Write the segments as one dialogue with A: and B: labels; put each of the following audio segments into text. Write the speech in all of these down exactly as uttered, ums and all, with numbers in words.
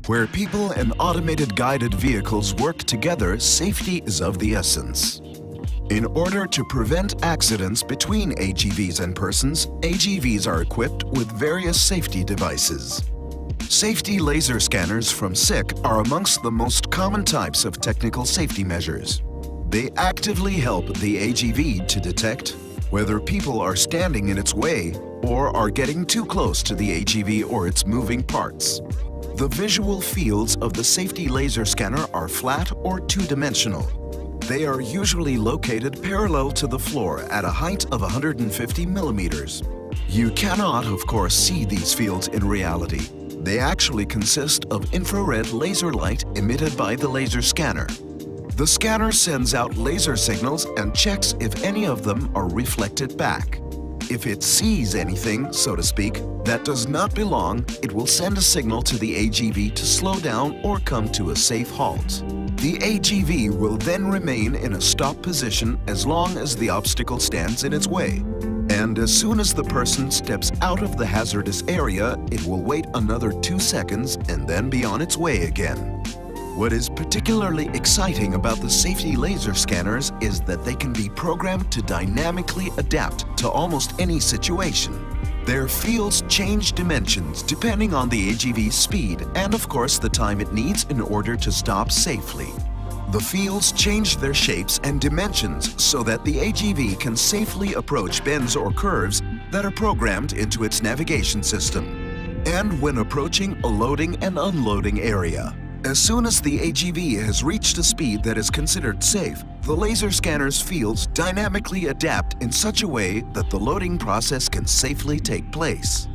A: Where people and automated guided vehicles work together, safety is of the essence. In order to prevent accidents between A G Vs and persons, A G Vs are equipped with various safety devices. Safety laser scanners from S I C are amongst the most common types of technical safety measures. They actively help the A G V to detect whether people are standing in its way or are getting too close to the A G V or its moving parts. The visual fields of the safety laser scanner are flat or two-dimensional. They are usually located parallel to the floor at a height of one hundred fifty millimeters. You cannot, of course, see these fields in reality. They actually consist of infrared laser light emitted by the laser scanner. The scanner sends out laser signals and checks if any of them are reflected back. If it sees anything, so to speak, that does not belong, it will send a signal to the A G V to slow down or come to a safe halt. The A G V will then remain in a stop position as long as the obstacle stands in its way. And as soon as the person steps out of the hazardous area, it will wait another two seconds and then be on its way again. What is particularly exciting about the safety laser scanners is that they can be programmed to dynamically adapt to almost any situation. Their fields change dimensions depending on the A G V's speed and, of course, the time it needs in order to stop safely. The fields change their shapes and dimensions so that the A G V can safely approach bends or curves that are programmed into its navigation system, and when approaching a loading and unloading area. As soon as the A G V has reached a speed that is considered safe, the laser scanner's fields dynamically adapt in such a way that the loading process can safely take place.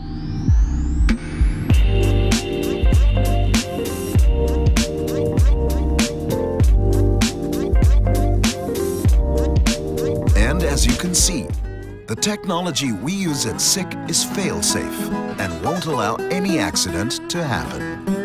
A: And as you can see, the technology we use at S I C is fail-safe and won't allow any accident to happen.